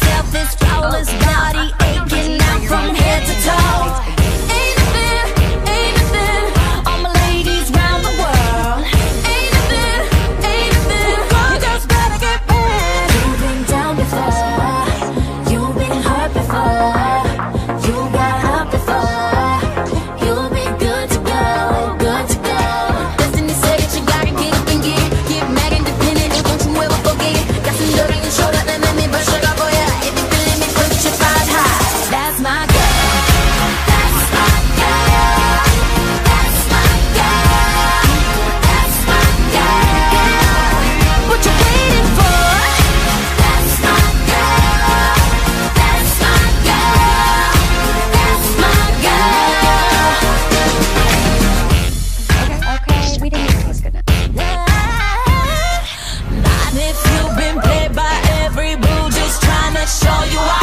yourself is flawless, body aching out from head to toe. Ain't nothing, all my ladies round the world. Ain't nothing, you just better get back. You've been down before, you've been hurt before, you got hurt before. You'll be good to go, good to go. Destiny said that you gotta get up and get mad independent, and don't you ever forget. Got some dirt on your shoulder, then let me brush it off for ya. If you feel me, put your five high. That's my girl, that's my girl, that's my girl, that's my girl. What you waiting for? That's my girl, that's my girl, that's my girl. Okay, we didn't hear this. Good enough. Not if you've been played by every boo, just trying to show you